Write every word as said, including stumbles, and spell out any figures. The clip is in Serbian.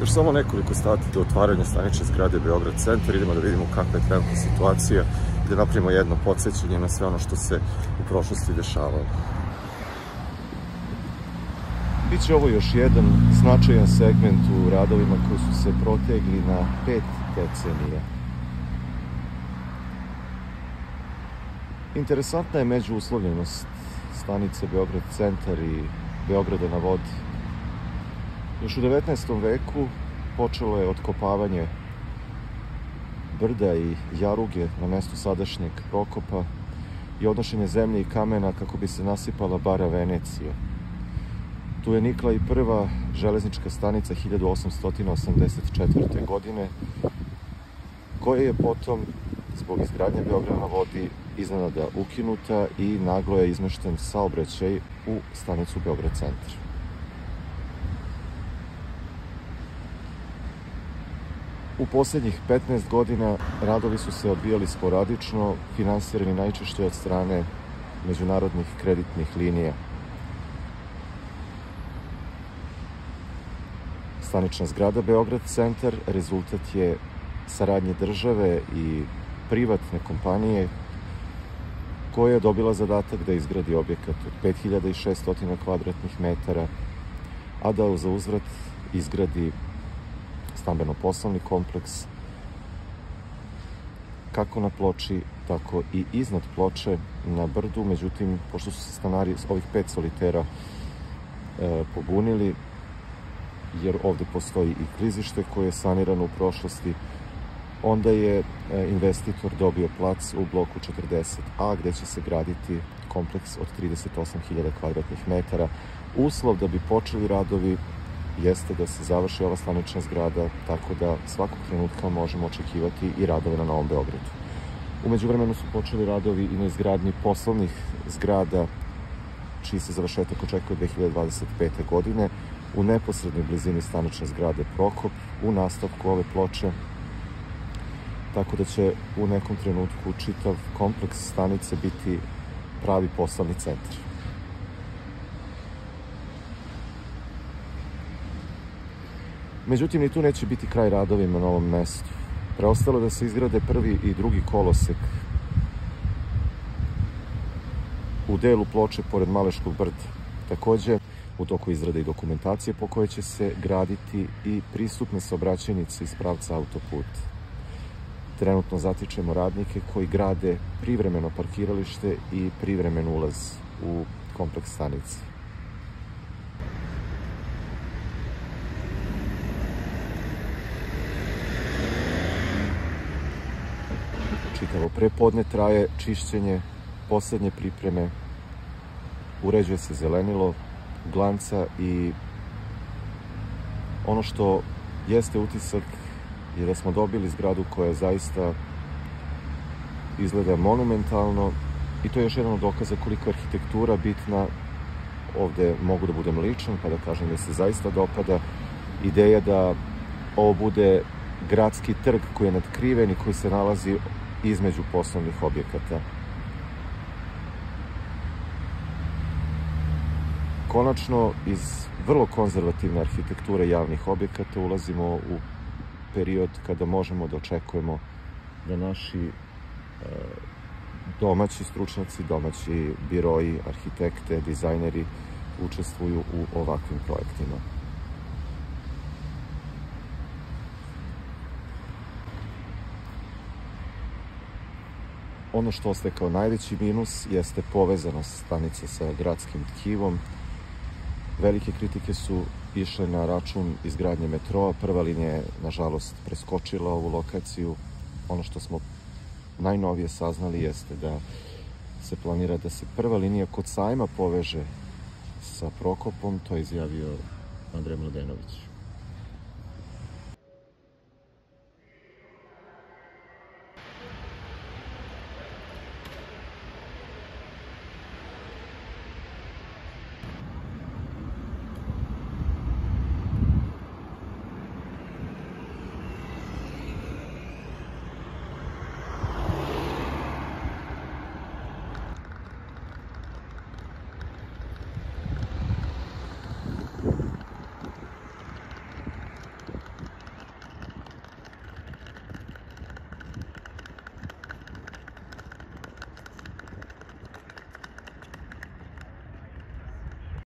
Još samo nekoliko sati do otvaranja stanične zgrade Beograd centar. Idemo da vidimo kakva je trenutna situacija i da napravimo jedno podsjećanje na sve ono što se u prošlosti dešavalo. Biće ovo još jedan značajan segment u radovima koji su se protegli na pet decenija. Interesantna je međuuslovljenost stanice Beograd centar i Beograda na vodi. Još u devetnaestom veku počelo je otkopavanje brda i jaruge na mestu sadašnjeg Prokopa i odnošenje zemlje i kamena kako bi se nasipala bara Venecija. Tu je nikla i prva železnička stanica hiljadu osamsto osamdeset četvrte. godine, koja je potom, zbog izgradnje Beograda na vodi, iznenada ukinuta i naglo je izmešten saobraćaj u stanicu Beograd centar. U poslednjih petnaest godina radovi su se odvijali sporadično, finansirani najčešće od strane međunarodnih kreditnih linija. Stanična zgrada Beograd centar rezultat je saradnje države i privatne kompanije koja je dobila zadatak da izgradi objekat od pet hiljada šessto kvadratnih metara, a da za uzvrat izgradi stambeno-poslovni kompleks kako na ploči, tako i iznad ploče na brdu. Međutim, pošto su se stanari ovih pet solitera e, pobunili, jer ovde postoji i klizište koje je sanirano u prošlosti, onda je investitor dobio plac u bloku četrdeset A, gde će se graditi kompleks od trideset osam hiljada kvadratnih metara. Uslov da bi počeli radovi jeste da se završi ova stanična zgrada, tako da svakog trenutka možemo očekivati i radove na Novom Beogradu. U međuvremenu su počeli radovi i na izgradnji poslovnih zgrada, čiji se završetak očekuje dve hiljade dvadeset pete. godine, u neposrednoj blizini stanične zgrade Prokop, u nastavku ove ploče, tako da će u nekom trenutku čitav kompleks stanice biti pravi poslovni centar. Međutim, ni tu neće biti kraj radovima na ovom mestu. Preostalo da se izgrade prvi i drugi kolosek u delu ploče pored Maleškog brda. Takođe, u toku izrade i dokumentacije po kojoj će se graditi i pristupne saobraćajnice iz pravca autoputa. Trenutno zatičemo radnike koji grade privremeno parkiralište i privremen ulaz u kompleks stanice. Čitavo prepodne traje čišćenje, poslednje pripreme, uređuje se zelenilo, glanca i ono što jeste utisak je da smo dobili zgradu koja zaista izgleda monumentalno i to je još jedan od dokaza koliko je arhitektura bitna. Ovde mogu da budem ličan pa da kažem da se zaista dopada ideja da ovo bude gradski trg koji je natkriven i koji se nalazi između poslovnih objekata. Konačno, iz vrlo konzervativne arhitekture javnih objekata ulazimo u period kada možemo da očekujemo da naši domaći stručnjaci, domaći biroji, arhitekte, dizajneri učestvuju u ovakvim projektima. Ono što ostaje kao najveći minus jeste povezanost stanice sa gradskim tkivom. Velike kritike su išle na račun izgradnje metroa. Prva linija je, nažalost, preskočila ovu lokaciju. Ono što smo najnovije saznali jeste da se planira da se prva linija kod sajma poveže sa Prokopom, to je izjavio Andrej Mladenović.